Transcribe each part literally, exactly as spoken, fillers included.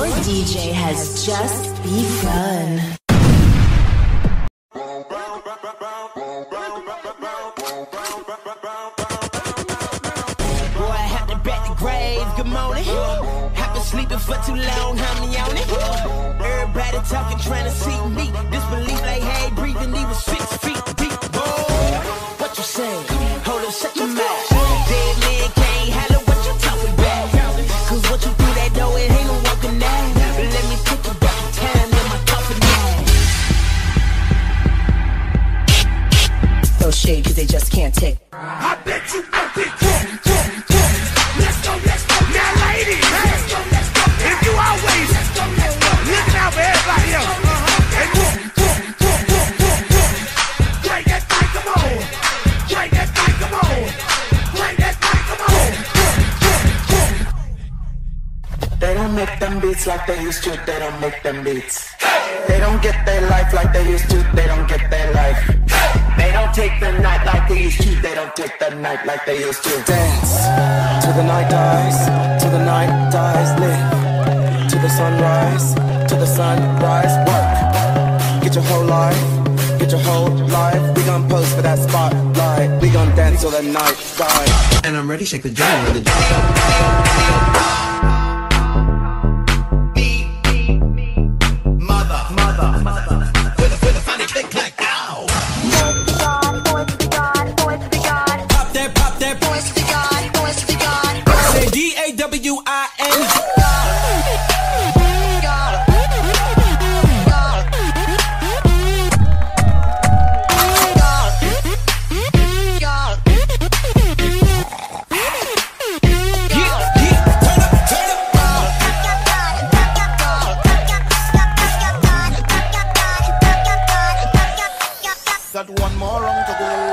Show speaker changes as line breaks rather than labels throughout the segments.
Your D J has just begun.
Boy, I had to bet the grave. Good morning. I've been sleeping for too long. I'm on it. Everybody talking, trying to see me. Disbelief like, hey, breathing. He was six feet deep. Boy, what you say? Hold up, shut your mouth. Dead man can't holler. What you talking about? Cause what you through that door, it ain't no walking down. But let me take you back in time in my coffin now.
Throw shade cause they just can't take.
I bet you want it. Let's go, let's go. Now, ladies, let's go, let's go. If you always let's go, let's go. Looking out for everybody else. Uh-huh. And walk, walk, walk, walk, walk, walk. Play that thing, come on. Play that thing, come on. Play that thing, come on. Walk, walk, walk.
They don't make them beats like they used to. They don't make them beats. They don't get their life like they used to. They don't get their life. They don't take the night like they used to. They don't take the night like they used to.
Dance till the night dies, till the night dies. Live till the sunrise, till the sunrise. Work, get your whole life, get your whole life. We gon' pose for that spotlight. We gon' dance till the night dies.
And I'm ready, shake the drum with the drum.
W I N
Got one more round to go.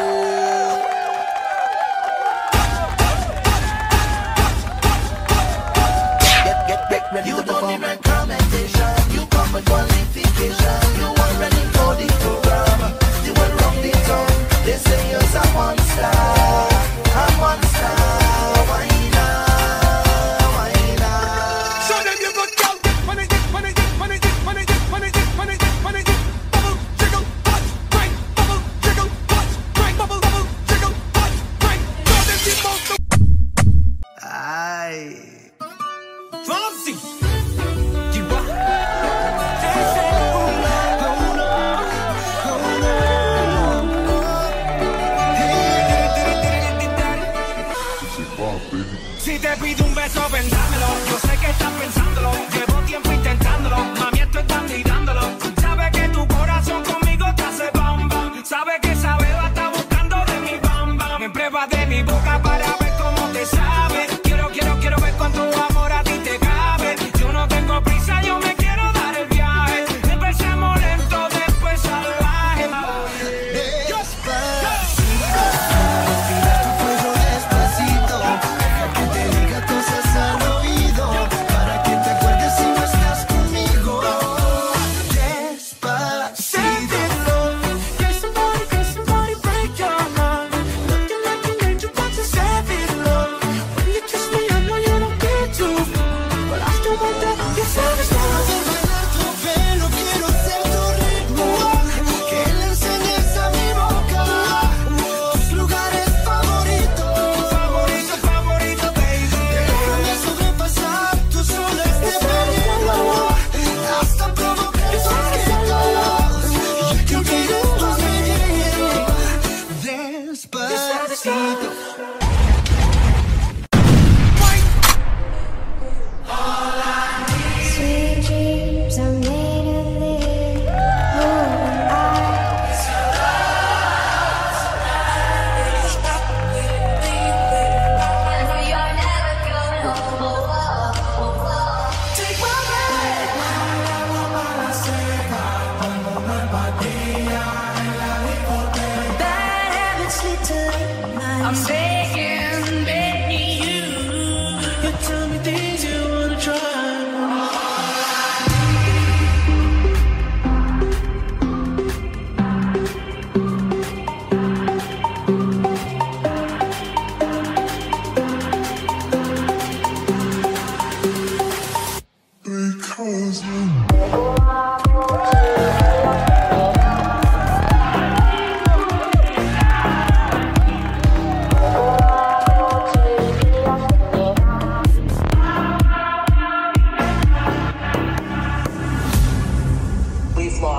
You don't even commentation. You come with qualification. You already know the program. You will rock the tongue. They say you're a monster. A monster. Why not? Why not? Show them you good girl. Get money, get money, get money, get money, get money, get money, get money, get bubble, jiggle, watch, crank, bubble, jiggle, watch, crank, bubble, bubble, jiggle, watch, crank. Show them the most. Aye. Fancy.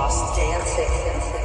lost dancing.